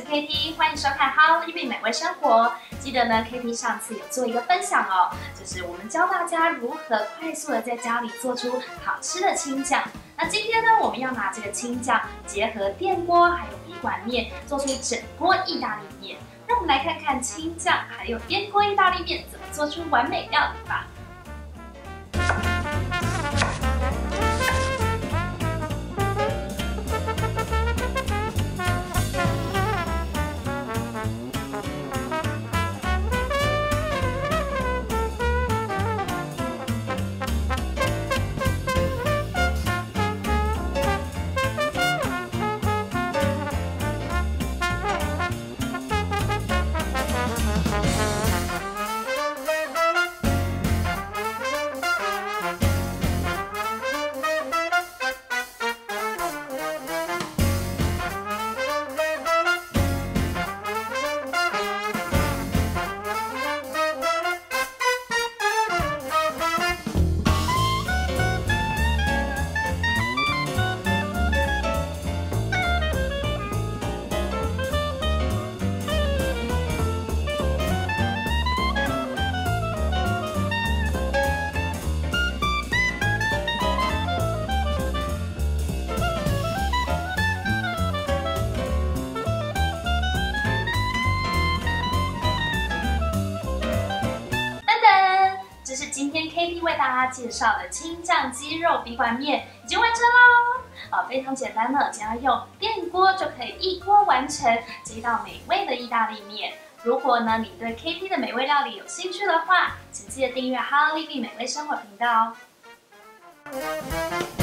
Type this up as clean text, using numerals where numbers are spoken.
KT， 欢迎收看《How Living 美味生活》。记得呢 ，KT 上次有做一个分享哦，就是我们教大家如何快速的在家里做出好吃的青酱。那今天呢，我们要拿这个青酱结合电锅还有笔管面，做出整锅意大利面。让我们来看看青酱还有电锅意大利面怎么做出完美料理吧。 这是今天 KT 为大家介绍的青酱鸡肉笔管面已经完成喽！非常简单呢，只要用电锅就可以一锅完成这一道美味的意大利面。如果呢你对 KT 的美味料理有兴趣的话，请记得订阅 How Living 美味生活频道哦。